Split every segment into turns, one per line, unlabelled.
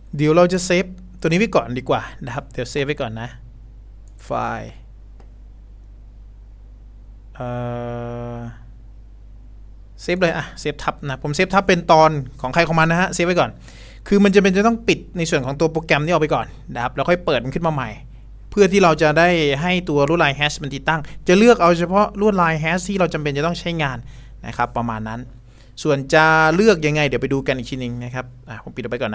เดี๋ยวเราจะเซฟตัวนี้ไว้ก่อนดีกว่านะครับเดี๋ยวเซฟไว้ก่อนนะไฟล์เซฟเลยเซฟทับนะผมเซฟทับเป็นตอนของใครของมันนะฮะเซฟไว้ก่อนคือมันจะต้องปิดในส่วนของตัวโปรแกรมนี้ออกไปก่อนนะครับแล้วค่อยเปิดมันขึ้นมาใหม่เพื่อที่เราจะได้ให้ตัวลวดลายแฮชมันติดตั้งจะเลือกเอาเฉพาะลวดลายแฮชที่เราจำเป็นจะต้องใช้งานนะครับประมาณนั้นส่วนจะเลือกยังไงเดี๋ยวไปดูกันอีกทีนึงนะครับผมปิดออกไปก่อน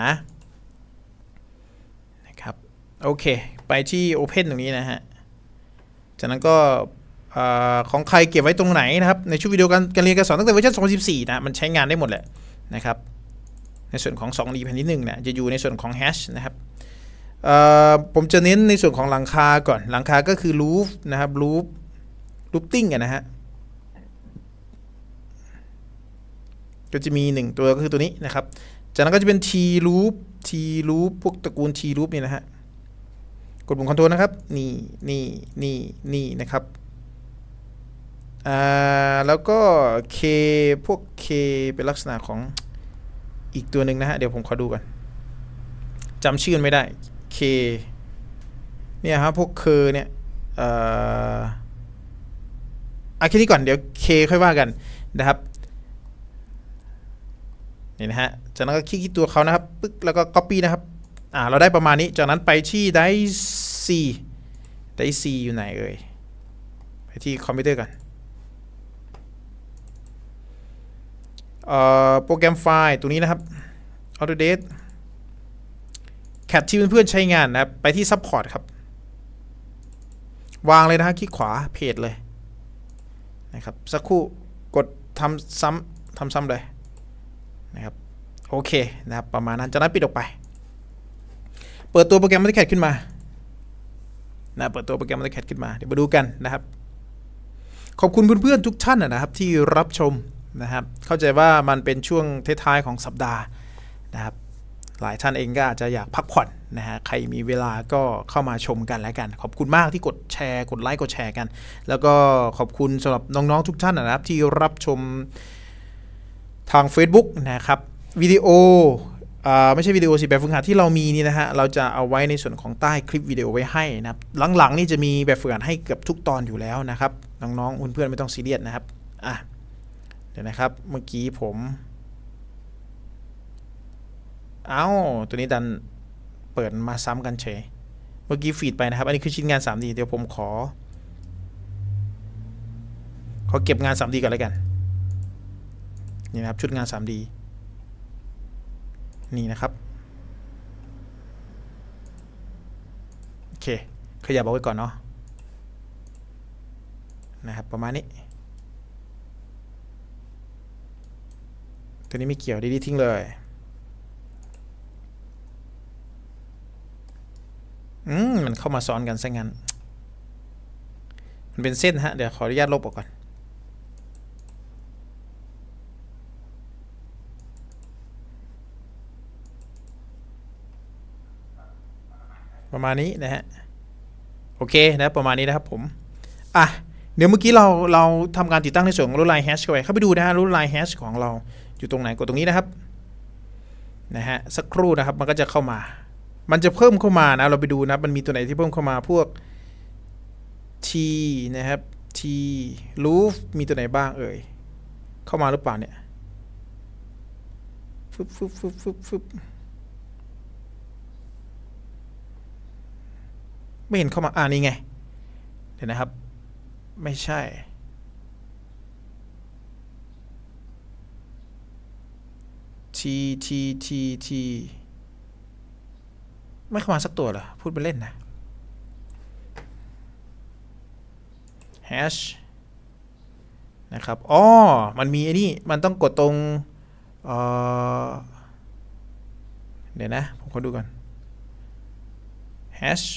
นะครับโอเคไปที่ Open ตรงนี้นะฮะจากนั้นก็ของใครเก็บไว้ตรงไหนนะครับในชุดวิดีโอการเรียนการสอนตั้งแต่เวอร์ชัน2014นะมันใช้งานได้หมดแหละนะครับในส่วนของ 2D แผ่นที่1เนี่ยจะอยู่ในส่วนของ hash นะครับผมจะเน้นในส่วนของหลังคาก่อนหลังคาก็คือ roof นะครับ roofing นะฮะก็จะมี1ตัวก็คือตัวนี้นะครับจากนั้นก็จะเป็น t loop พวกตระกูล t loop นี่นะฮะกดปุ่ม Ctrl นะครับนี่นะครับแล้วก็ K พวก K เป็นลักษณะของอีกตัวหนึ่งนะฮะเดี๋ยวผมขอดูก่อนจำชื่อไม่ได้ K เนี่ยครับพวกเคเนี่ยแค่นี้ก่อนเดี๋ยว K ค่อยว่ากันนะครับนี่นะฮะจากนั้นก็คลิกที่ตัวเขานะครับปึ๊กแล้วก็ copy นะครับเราได้ประมาณนี้จากนั้นไปที่ไดซีอยู่ไหนเอ่ยไปที่คอมพิวเตอร์กันโปรแกรมไฟล์ตัวนี้นะครับ Autodesk CAD ที่เพื่อนๆใช้งานนะครับไปที่ Support ครับวางเลยนะฮะคลิกขวาเพจเลยนะครับสักครู่กดทำซ้ำเลยนะครับโอเคนะครับประมาณนั้นจากนั้นปิดออกไปเปิดตัวโปรแกรม AutoCAD ขึ้นมาเปิดตัวโปรแกรม AutoCAD ขึ้นมาเดี๋ยวมาดูกันนะครับขอบคุณเพื่อนๆทุกท่านนะครับที่รับชมนะครับเข้าใจว่ามันเป็นช่วงท้ายๆของสัปดาห์นะครับหลายท่านเองก็อาจจะอยากพักผ่อนนะฮะใครมีเวลาก็เข้ามาชมกันแล้วกันขอบคุณมากที่กดแชร์กดไลค์กดแชร์กันแล้วก็ขอบคุณสำหรับน้องๆทุกท่านนะครับที่รับชมทาง Facebook นะครับวิดีโอไม่ใช่วิดีโอสิแบบฝึกหัดที่เรามีนี่นะฮะเราจะเอาไว้ในส่วนของใต้คลิปวิดีโอไว้ให้นะครับหลังๆนี่จะมีแบบฝึกหัดให้เกือบทุกตอนอยู่แล้วนะครับน้องๆเพื่อนๆไม่ต้องซีเรียสนะครับเดี๋ยวนะครับเมื่อกี้ผมตัวนี้ดันเปิดมาซ้ำกันเฉยเมื่อกี้ฟีดไปนะครับอันนี้คือชิ้นงาน 3D เดี๋ยวผมขอเก็บงาน 3D ก่อนเลยกันนี่นะครับชุดงาน 3D นี่นะครับโอเคขยับเอาไว้ก่อนเนาะนะครับประมาณนี้ตัวนี้ไม่เกี่ยวดีๆทิ้งเลยมันเข้ามาซ้อนกันซะงั้นมันเป็นเส้นฮะเดี๋ยวขออนุญาตลบออกก่อนประมาณนี้นะฮะโอเคนะประมาณนี้นะครับผมเดี๋ยวเมื่อกี้เราทำการติดตั้งในส่วนของลวดลายแฮชเข้าไปดูนะฮะลวดลายแฮชของเราอยู่ตรงไหนกดตรงนี้นะครับนะฮะสักครู่นะครับมันก็จะเข้ามามันจะเพิ่มเข้ามานะเราไปดูนะมันมีตัวไหนที่เพิ่มเข้ามาพวก T นะครับ T roof มีตัวไหนบ้างเอ่ยเข้ามาหรือเปล่าเนี่ยฟึบไม่เห็นเข้ามานี่ไงเดี๋ยวนะครับไม่ใช่T ไม่เข้ามาสักตัวเหรอพูดไปเล่นนะ hash นะครับมันมีไอ้นี่มันต้องกดตรงเดี๋ยวนะผมขอดูก่อน hash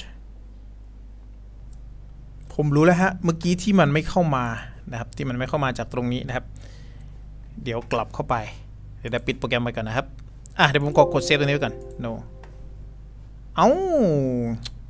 ผมรู้แล้วฮะเมื่อกี้ที่มันไม่เข้ามานะครับที่มันไม่เข้ามาจากตรงนี้นะครับเดี๋ยวกลับเข้าไปเดี๋ยวปิดโปรแกรมไปก่อนนะครับเดี๋ยวผมกดเซฟตรงนี้ไว้ก่อน no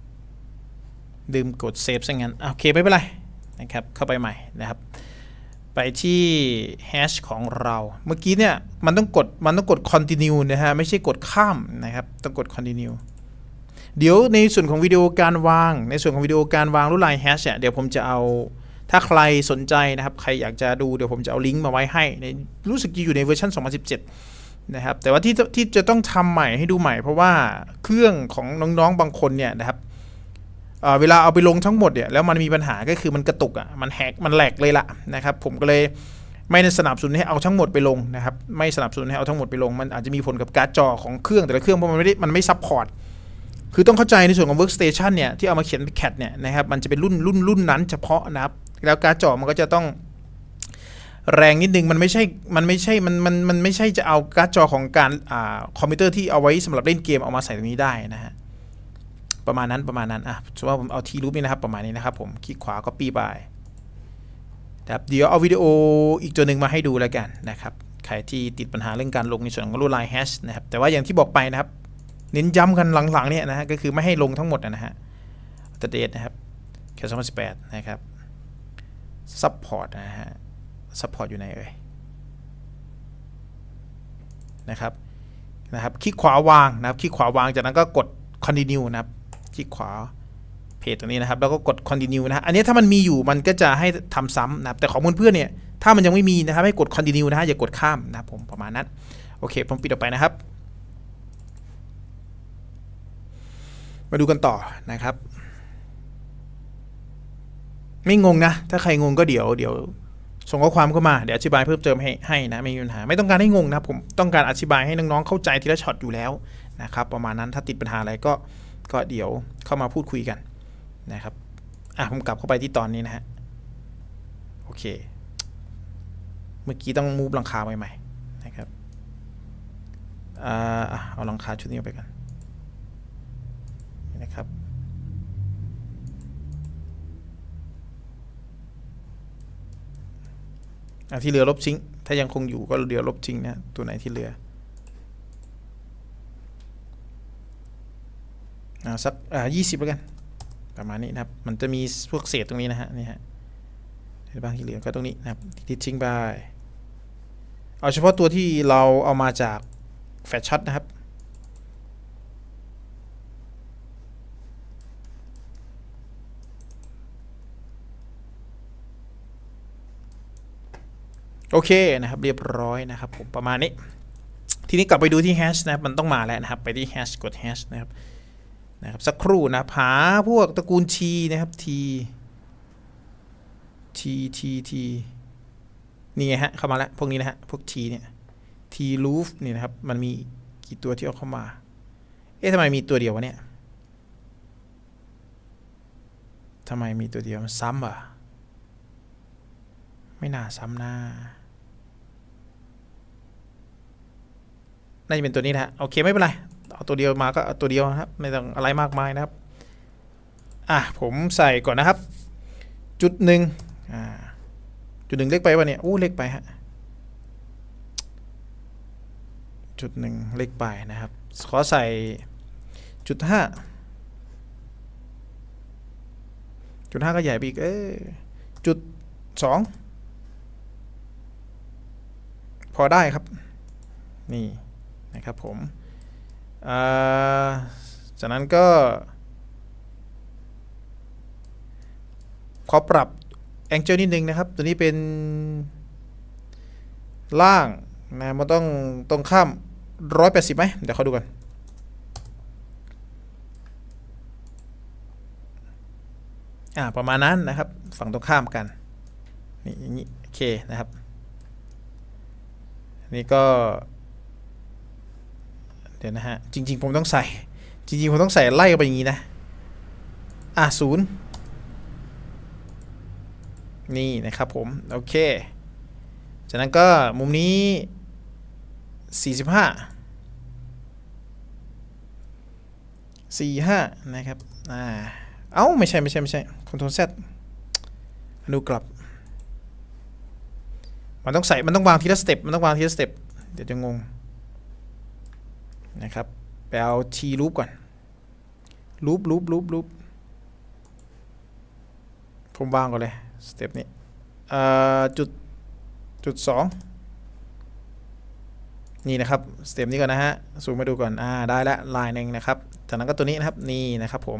ลืมกดเซฟซะงั้นโอเคไม่เป็นไรนะครับเข้าไปใหม่นะครับไปที่แฮชของเราเมื่อกี้เนี่ยมันต้องกด continue นะฮะไม่ใช่กดข้ามนะครับต้องกด continue เดี๋ยวในส่วนของวิดีโอการวางลวดลายแฮชเนี่ยเดี๋ยวผมจะเอาถ้าใครสนใจนะครับใครอยากจะดูเดี๋ยวผมจะเอาลิงก์มาไว้ให้ในรู้สึกอยู่ในเวอร์ชัน2017นะครับแต่ว่าที่จะต้องทำใหม่ให้ดูใหม่เพราะว่าเครื่องของน้องๆบางคนเนี่ยนะครับเวลาเอาไปลงทั้งหมดเนี่ยแล้วมันมีปัญหาก็คือมันกระตุกมันแหกมันแหลกเลยล่ะนะครับผมก็เลยไม่สนับสนุนให้เอาทั้งหมดไปลงนะครับไม่สนับสนุนให้เอาทั้งหมดไปลงมันอาจจะมีผลกับการ์ดจอของเครื่องแต่ละเครื่องเพราะมันไม่ซัพพอร์ตคือต้องเข้าใจในส่วนของ workstation เนี่ยที่เอามาเขียนเป็น CAD เนี่ยนะครับมันจะเป็นรุ่นนั้นเฉพาะนะครับแล้วการ์ดจอมันก็จะต้องแรงนิดนึงมันไม่ใช่จะเอาการ์ดจอของการคอมพิวเตอร์ที่เอาไว้สำหรับเล่นเกมเอามาใส่ตรงนี้ได้นะฮะประมาณนั้นสมมติว่าผมเอาทีรูปนี่นะครับประมาณนี้นะครับผมคลิกขวา copy ไปครับเดี๋ยวเอาวิดีโออีกตัวหนึ่งมาให้ดูแล้วกันนะครับใครที่ติดปัญหาเรื่องการลงในส่วนของลวดลายแฮชนะครับแต่ว่าอย่างที่บอกไปนะครับเน้นย้ำกันหลังๆเนี่ยนะฮะก็คือไม่ให้ลงทั้งหมดนะฮะตัวเดทนะครับแค่2018นะครับซัพพอร์ตนะฮะซัพพอร์ตอยู่ไหนเอ่ยนะครับคลิกขวาวางนะครับคลิกขวาวางจากนั้นก็กด continue นะครับคลิกขวาเพจตรงนี้นะครับแล้วก็กด continue นะฮะอันนี้ถ้ามันมีอยู่มันก็จะให้ทำซ้ำนะครับแต่ของเพื่อนๆเนี่ยถ้ามันยังไม่มีนะครับให้กด continue นะฮะอย่ากดข้ามนะครับผมประมาณนั้นโอเคผมปิดออกไปนะครับมาดูกันต่อนะครับไม่งงนะถ้าใครงงก็เดี๋ยวส่งข้อความเข้ามาเดี๋ยวอธิบายเพิ่มเติมให้นะไม่มีปัญหาไม่ต้องการให้งงนะผมต้องการอธิบายให้น้องๆเข้าใจทีละช็อตอยู่แล้วนะครับประมาณนั้นถ้าติดปัญหาอะไรก็เดี๋ยวเข้ามาพูดคุยกันนะครับผมกลับเข้าไปที่ตอนนี้นะฮะโอเคเมื่อกี้ต้องมูฟหลังคาใหม่ๆนะครับเอาหลังคาชุดนี้ไปกันนะครับที่เหลือลบทิ้งถ้ายังคงอยู่ก็เดี๋ยวลบทิ้งนะตัวไหนที่เหลือสัก20แล้วกันประมาณนี้นะครับมันจะมีพวกเศษตรงนี้นะฮะนี่ฮะในบางที่เหลือก็ตรงนี้นะครับทิ้งไปเอาเฉพาะตัวที่เราเอามาจากแฟลชช็อตนะครับโอเคนะครับเรียบร้อยนะครับผมประมาณนี้ทีนี้กลับไปดูที่แฮชนะครับมันต้องมาแล้วนะครับไปที่แฮชกดแฮชนะครับสักครู่นะหาพวกตระกูล T นะครับ T นี่ไงฮะเข้ามาแล้วพวกนี้นะฮะพวก T เนี่ย T roof นี่นะครับมันมีกี่ตัวที่เอาเข้ามาทำไมมีตัวเดียววะเนี่ยทำไมมีตัวเดียวมันซ้ำไม่น่าซ้ำหน้าน่าจะเป็นตัวนี้นะฮะโอเคไม่เป็นไรเอาตัวเดียวมาก็เอาตัวเดียวนะครับไม่ต้องอะไรมากมายนะครับผมใส่ก่อนนะครับจุดหนึ่งเล็กไปวะเนี่ยเล็กไปฮะจุดหนึ่งเล็กไปนะครับขอใส่จุดห้าก็ใหญ่ไปอีกจุด2พอได้ครับนี่นะครับผมจากนั้นก็ขอปรับแองเจิลนิดนึงนะครับตัวนี้เป็นล่างนะมันต้องตรงข้าม180ไหมเดี๋ยวเขาดูกันประมาณนั้นนะครับฝั่งตรงข้ามกันนี่อย่างนี้โอเคนะครับนี่ก็เดี๋ยวนะฮะจริงๆผมต้องใส่ไล่ไปอย่างนี้นะ0นี่นะครับผมโอเคจากนั้นก็มุมนี้45นะครับไม่ใช่Ctrl Z ดูกลับมันต้องวางทีละสเต็ปเดี๋ยวจะงงนะครับไปเอา T loop ก่อนลูปผมวางก่อนเลยสเต็ปนี้จุดจุด 2นี่นะครับสเต็ปนี้ก่อนนะฮะซูมมาดูก่อนได้แล้วลายหนึ่งนะครับจากนั้นก็ตัวนี้นะครับนี่นะครับผม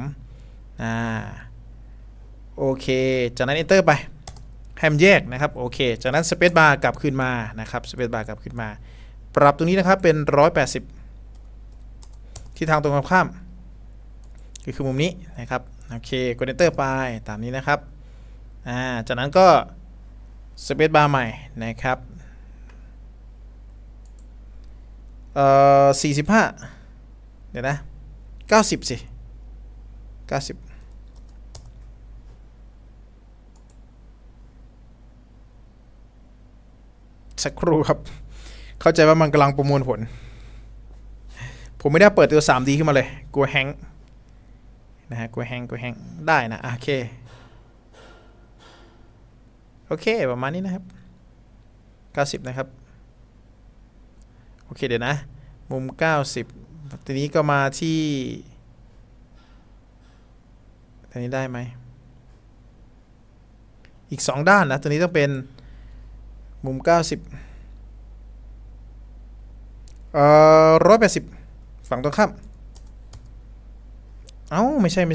โอเคจากนั้น enter ไปให้มันแยกนะครับโอเคจากนั้น space bar กลับขึ้นมานะครับ space bar กลับขึ้นมาปรับตรงนี้นะครับเป็น180ที่ทางตรงข้ามคือมุมนี้นะครับโอเคกด enter ไปตามนี้นะครับจากนั้นก็ space bar ใหม่นะครับ45เดี๋ยวนะ90สิ90สักครู่ครับเข้าใจว่ามันกำลังประมวลผลผมไม่ได้เปิดตัว 3D ขึ้นมาเลยกลัวแฮงนะฮะกลัวแฮงได้นะโอเคประมาณนี้นะครับ90นะครับโอเคเดี๋ยวนะมุม90ทีนี้ก็มาที่ตัวนี้ได้ไหมอีก2ด้านนะตัวนี้ต้องเป็นมุม90180ฝั่งตรงข้ามไม่ใช่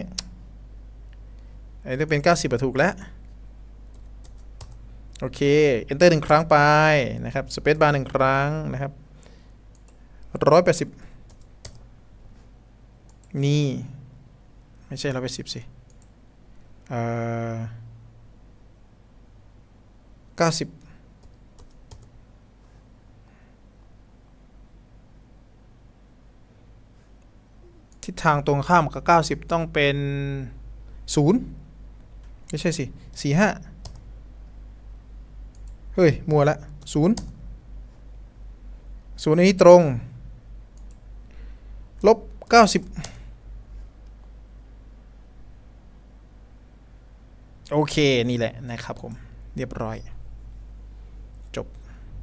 ไอ้ต้องเป็น90ถูกแล้วโอเค enter 1 ครั้งไปนะครับ space bar 1 ครั้งนะครับ180นี่ไม่ใช่180สิ90ทิศทางตรงข้ามกับ90ต้องเป็น0ไม่ใช่สิ45เฮ้ยมัวละ0อันนี้ตรงลบ90โอเคนี่แหละนะครับผมเรียบร้อยจบ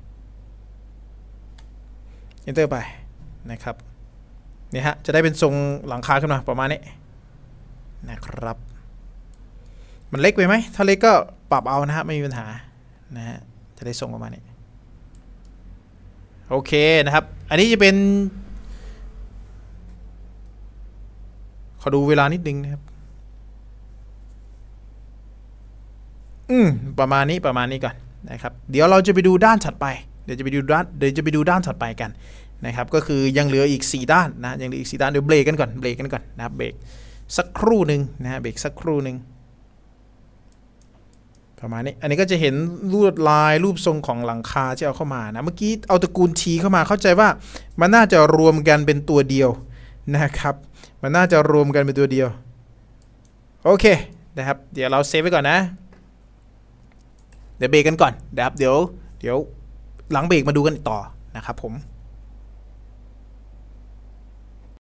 enter ไปนะครับนี่ฮะจะได้เป็นทรงหลังคาขึ้นมาประมาณนี้นะครับมันเล็กไปไหมถ้าเล็กก็ปรับเอานะฮะไม่มีปัญหานะฮะจะได้ทรงประมาณนี้โอเคนะครับอันนี้จะเป็นขอดูเวลานิดนึงนะครับประมาณนี้ก่อนนะครับเดี๋ยวเราจะไปดูด้านถัดไปเดี๋ยวจะไปดูด้านถัดไปกันนะครับก็คือยังเหลืออีก4ด้านนะยังเหลืออีก4ด้านเดี๋ยวเบรกกันก่อนนะครับเบรกสักครู่หนึ่งนะฮะเบรกสักครู่หนึ่งประมาณนี้อันนี้ก็จะเห็นลวดลายรูปทรงของหลังคาที่เอาเข้ามานะเมื่อกี้เอาตระกูล T เข้ามาเข้าใจว่ามันน่าจะรวมกันเป็นตัวเดียวนะครับมันน่าจะรวมกันเป็นตัวเดียวโอเคนะครับเดี๋ยวเราเซฟไว้ก่อนนะเดี๋ยวเบรกกันก่อนนะครับเดี๋ยวหลังเบรกมาดูกันต่อนะครับผม